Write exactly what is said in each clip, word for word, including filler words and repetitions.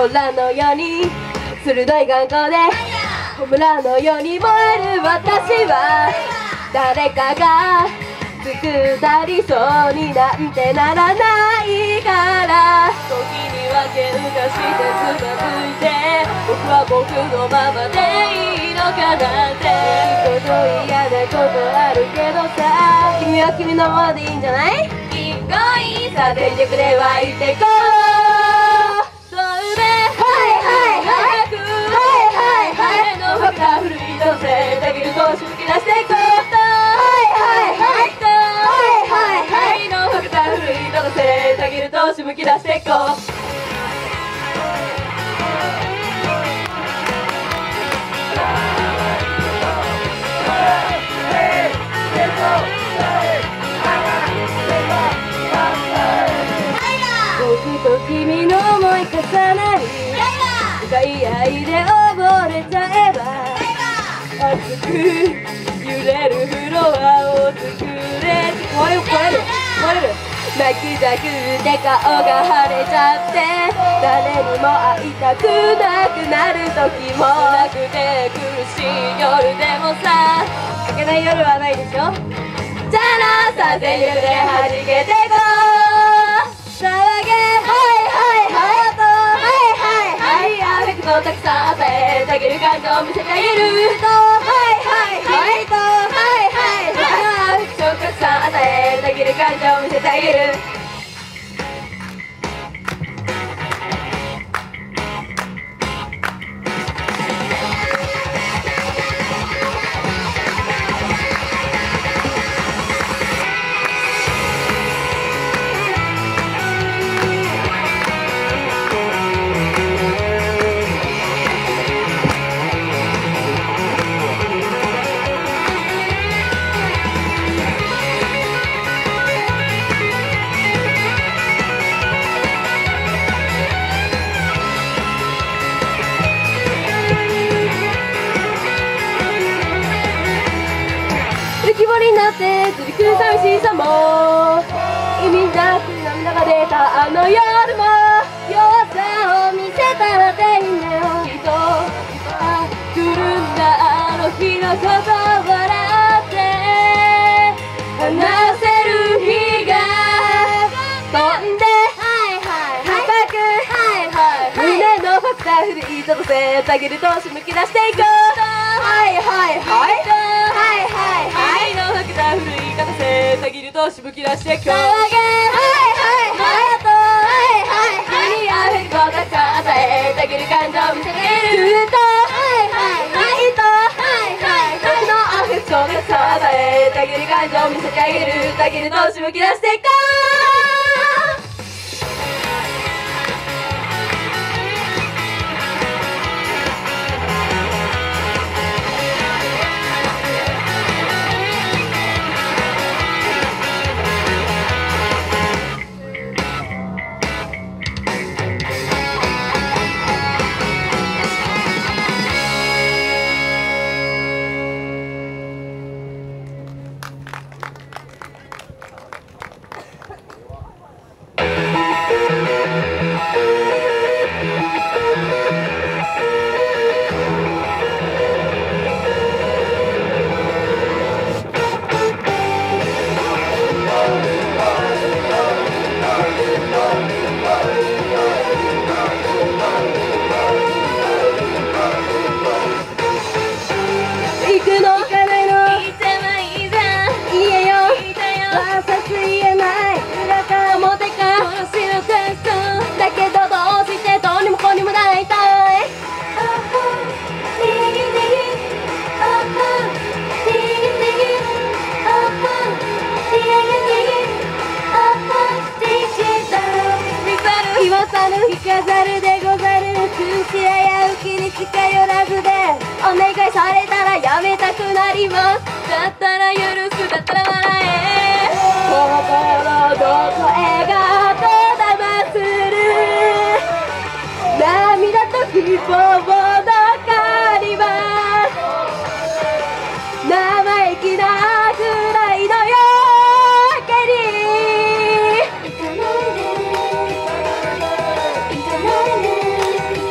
空のように鋭い眼光でホムラのように燃える私は誰かが作った理想になんてならないから時には喧嘩してつまずいて僕は僕のままでいいのかなんていいこと嫌なことあるけどさ君は君のままでいいんじゃない？いい子いいさ全力で湧いてこうそれではいはいはいはいはいはいのファクター古いとせだけるとしむき出していこうはいはいはいはいのファクター古いとせだけるとしむき出していこう僕と君の思い重なり向かい合いで溺れちゃえば熱く揺れるフロアを作れ壊れる壊れる壊れる泣きじゃくって顔が腫れちゃって誰にも会いたくなくなる時もなくて苦しい夜でもさ明けない夜はないでしょじゃあなさ全力で弾けてこう騒げはいはいはいとはいはいはいアフェクトをたくさん与えてあげる感情を見せてあげるとはいはいはいとはいはいはいアフェクトをたくさん与えてあげる感情を見せてあげる浮き彫りになって続く寂しさも意味なく涙が出たあの夜も弱さを見せたらでいいんだよきっと来るんだあの日のこと笑って話せる日が飛んで胸のファクターフルイートとせたぎるとしむき出していこうはいはいはいはいはいはいのファクターフルイートとせたぎるとしむき出していこう騒げはいはいはいとはいはい君にアフェクトをたくさん与えたぎる感情を見せてあげるとはいはいはいとはいはい君のアフェクトをたくさん与えたぎる感情を見せてあげるたぎるとしむき出していこう飾るでござる君しややうきに近寄らずでお願いされたらやめたくなりますだったら許すだったら笑え心どこへがこだまする涙と希望のかります生意気なくらいの夜明けに「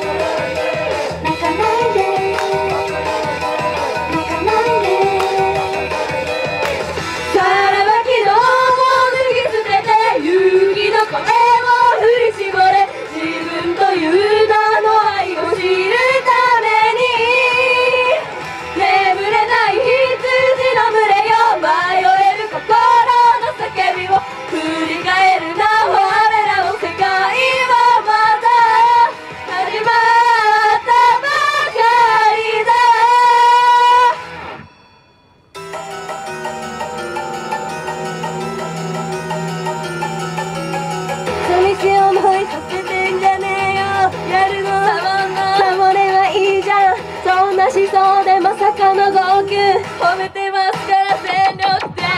なしそうでまさかの号泣褒めてますから全力で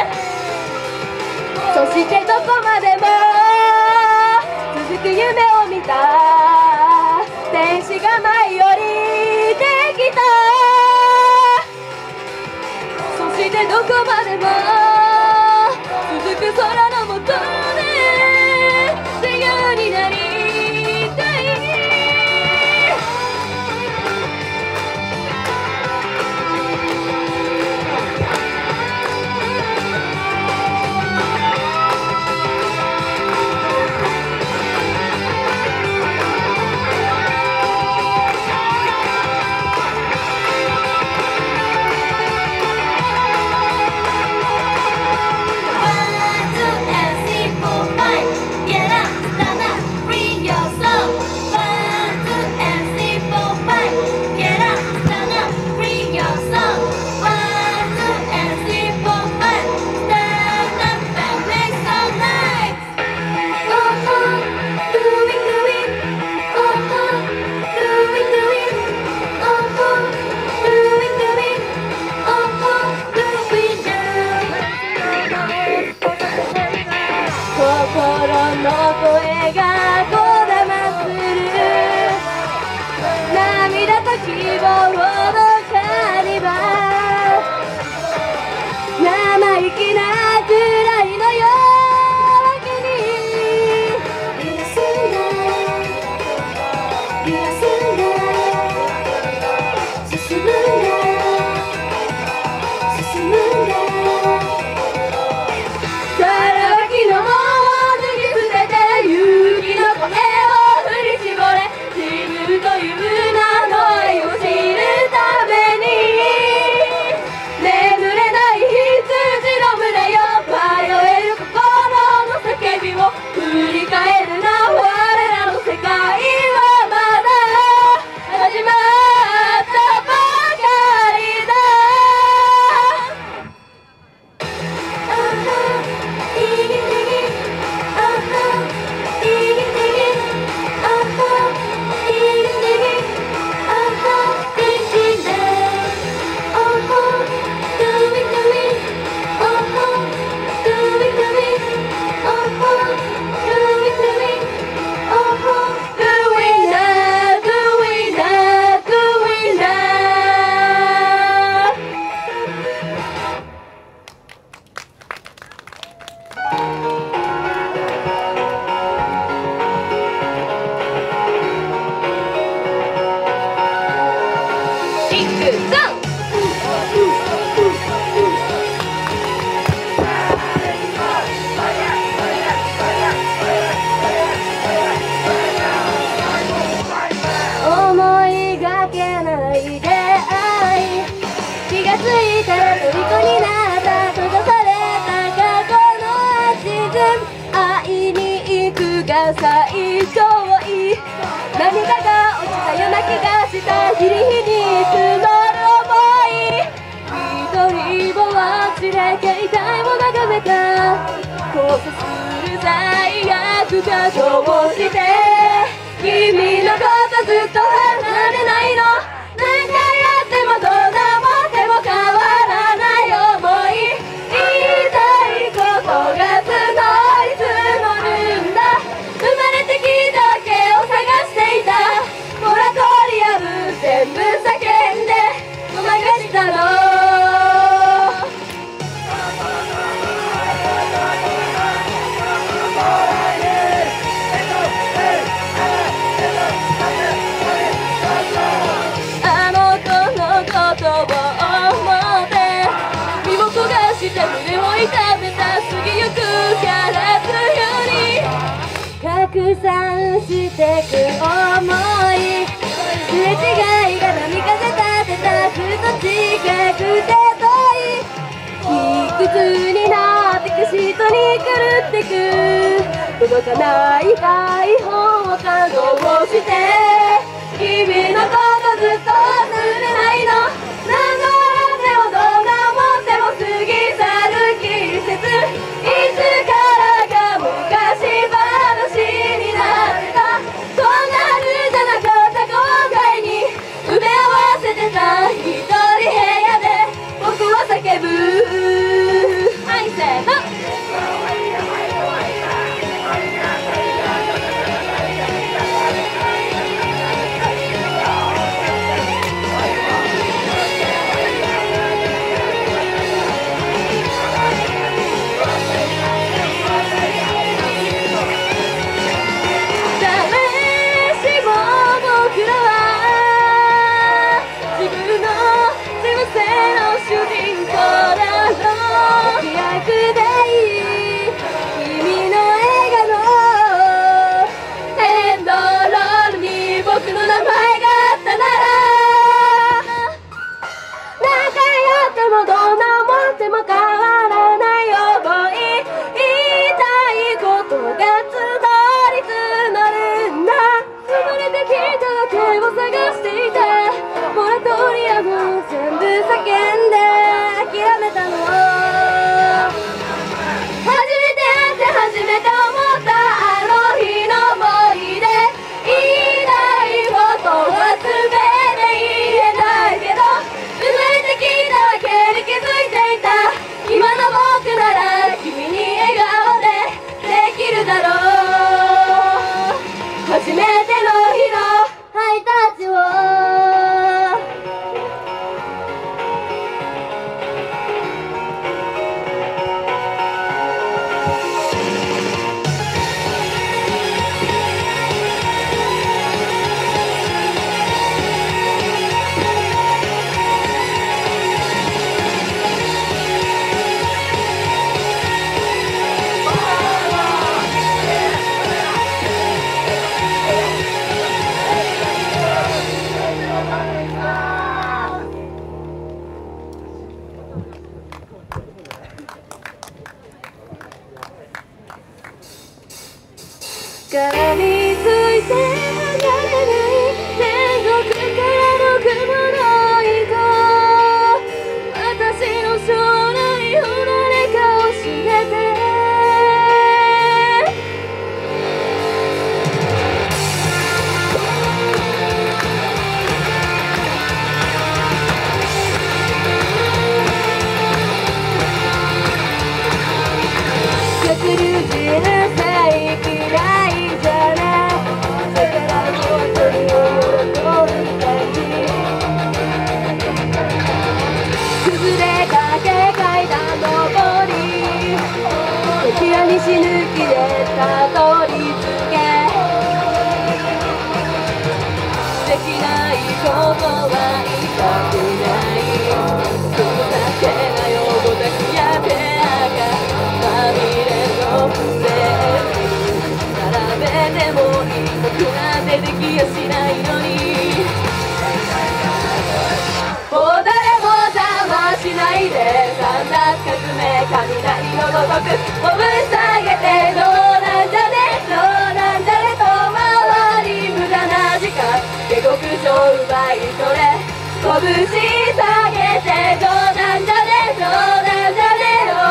そしてどこまでも続く夢を見た天使が舞い降りてきたそしてどこまでも続く空の下で自由になりたい届かない台本を稼働して君のことずっと忘れないの何度笑ってもどんな思っても過ぎ去る季節いつからか昔話になってたそんなはずじゃなかった後悔に埋め合わせてた絡みついて離れない天国からの雲の糸私の将来を誰か教えて百竜人生嫌いじゃないだからもう一人を喜ぶ感じ崩れかけ階段上りどちらに死ぬ気でたどり着けできないことは言いたくないそのだけがよごたくやべあがまみれのフレーズ並べてもいい僕なんてできやしないのにもう誰も邪魔しないで三奪革命雷のごとく拳下げてどうなんじゃねどうなんじゃね遠回り無駄な時間下克上奪い取れ拳下げてどうなんじゃねどうなんじゃねよ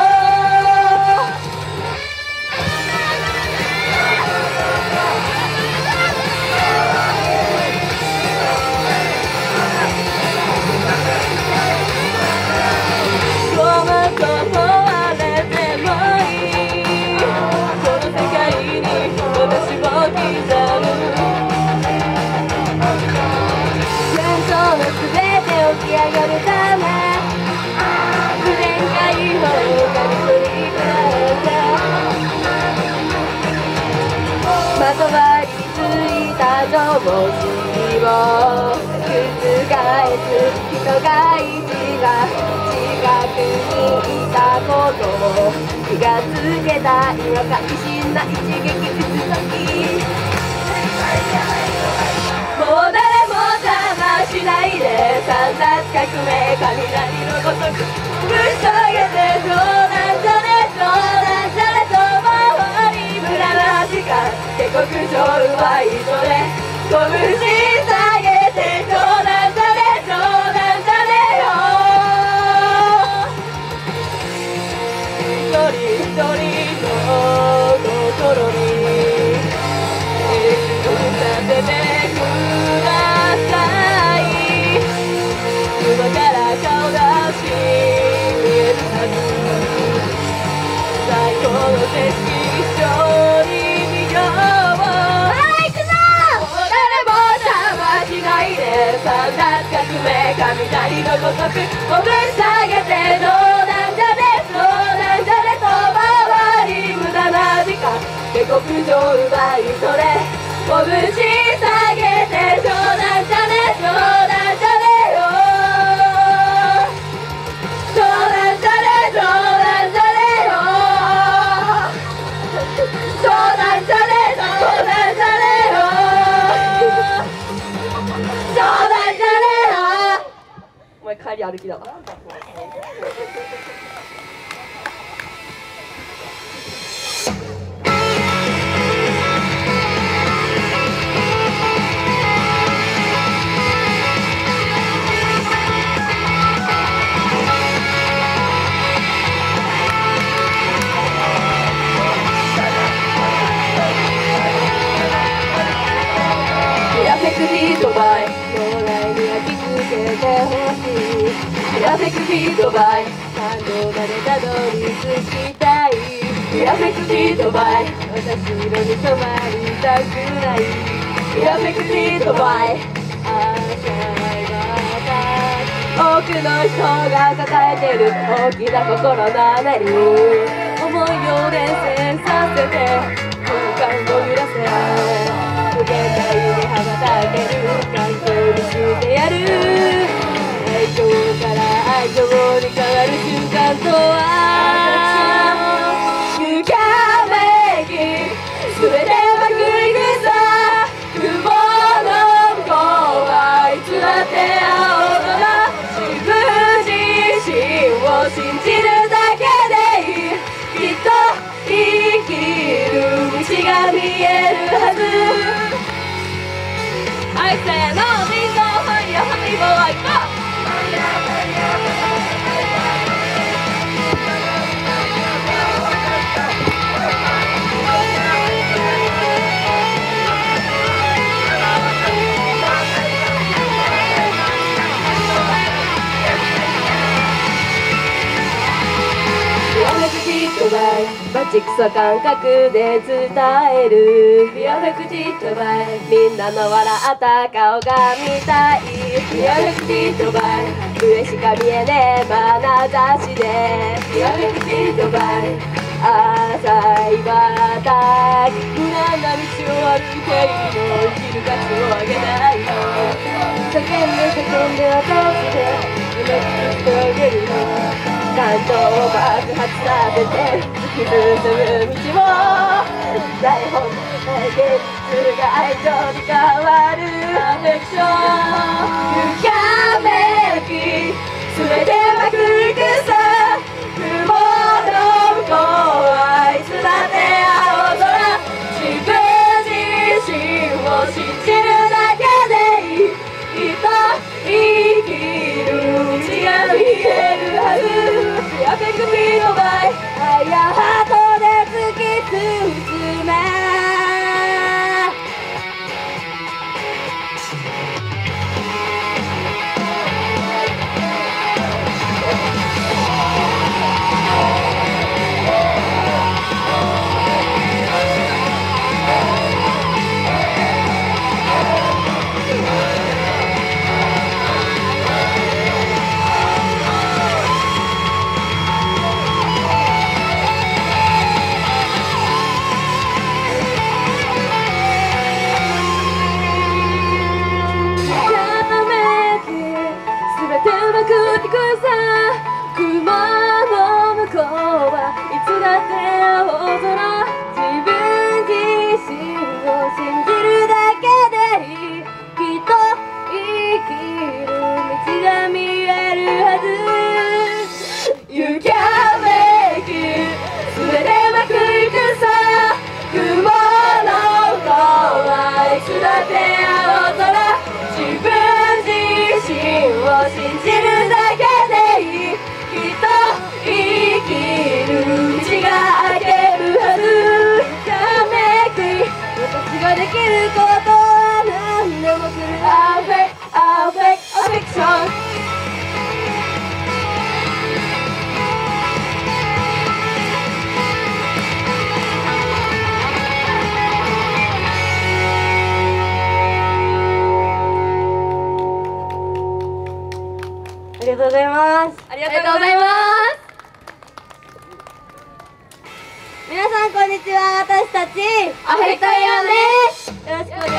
起き上がるため不恋解放がり取り返せまとわりついた常識を覆す人が一が近くにいたことを気がつけた今会心な一撃打つ時もう誰も邪魔しないで三奪革命雷のごとくぶち上げてどうなんじゃねどうなんじゃねと回り無駄な時間下克上奪い取れ拳下げてどうなんじゃねどうなんじゃねよ一人一人の心に立てて今から顔出し見えるはず最高の景色一緒に見ようはい行くぞ誰も邪魔しないで三奪革命雷のごとく拳下げてどうなんじゃねどうなんじゃねと回り無駄な時間下克上奪い取れ拳下げてどうなんじゃねどうなんじゃねお前帰り歩きだわパーフェクトビートバイ将来には気づけてほしいパーフェクトビートバイ感動までたどり着きたいパーフェクトビートバイ私色に染まりたくないパーフェクトビートバイあ多くの人が抱えてる大きな心の穴に思いを伝染させて空間を揺らせ無限大に羽ばたける環境にしてやる愛情から愛情に変わる瞬間とはゆかめき全ては繰り返さ雲の向こうは偽って青空自分自身を信じるだけでいいきっと生きる道が見えるイバチクソ感覚で伝えるビアフェクティットバイみんなの笑った顔が見たいビアフェクティットバイ上しか見えねえ眼差しでビアフェクティットバイ浅いバタ無難な道を歩いているの生きる価値を上げないの叫んで叫んで私で夢つくあげるの感動を爆発させて突き進む道も台本で現実が愛情に変わるアフェクションゆかめき全ては繰り返さ雲の向こうはいつだって青空自分自身を信じるだけでいいきっと生きる道が見えるはずアフェクティッドバイ愛やハートで突き進め雲の向こうはいつだって青空自分自身を信じるだけでいいきっと生きる道が見えるはずゆかめき全ては繰り返さ雲の向こうはいつだって青空自分自身を信じるだけでいいきっと生きる道が開けるはずやめく私ができることは何でもするアフェアフェアフェクションありがとうございます。 ありがとうございます。 皆さんこんにちは。私たちアフェクトリオンです。 よろしくお願いします。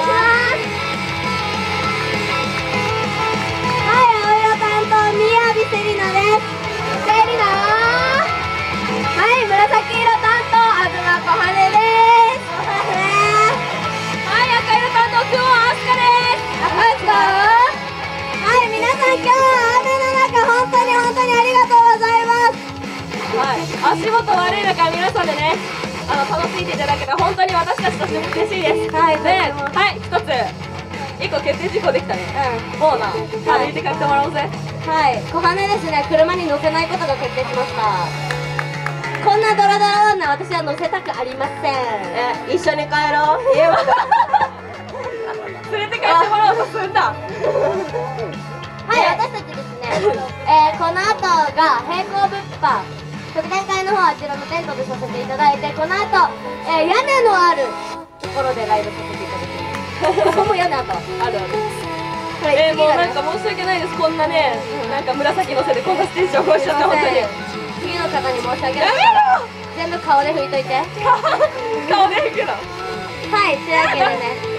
はい、青色担当宮城セリナです。 セリナ。はい、紫色担当東小羽です。はい、赤色担当久保飛鳥です。 アスカ。はい、皆さん今日は雨の中本当に本当にありがとうございます。 はい、足元悪い中皆さんでね、あの楽しんでいただけた本当に私たちとしても嬉しいです。 はい、 で、はい、一つ一個決定事項できたね。うん、もうな、歩いて帰ってもらおうぜ。 はい、小羽ですね、車に乗せないことが決定しました。こんなドロドロ女私は乗せたくありません。 え、一緒に帰ろう。家は連れて帰ってもらおうとすんだ。 はい、私たちですね、えー、この後が平行物販特典会の方はあちらのテントでさせていただいて、この後、えー、屋根のあるところでライブさせていただきます。ここも屋根あったあるある。これえー、もうなんか申し訳ないです。こんなね、なんか紫のせでこんなステージを起こしちゃって本当に。 次の方に申し訳ない。 や全部顔で拭いといて。 顔で拭くの。 はい、というわけでね。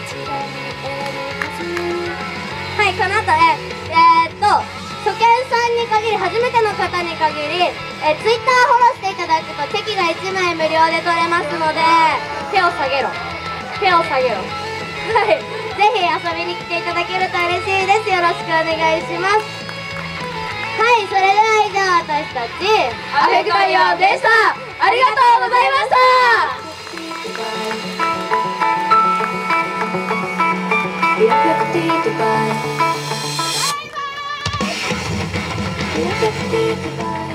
はい、この後ええー、っと初見さんに限り、初めての方に限り、えー、ツイッターフォローしていただくとチェキがいちまい無料で取れますので、手を下げろ手を下げろはい、ぜひ遊びに来ていただけると嬉しいです。よろしくお願いします。はい、それでは以上、私たちアフェクトリオンでした。ありがとうございました。 Be affected by Be affected by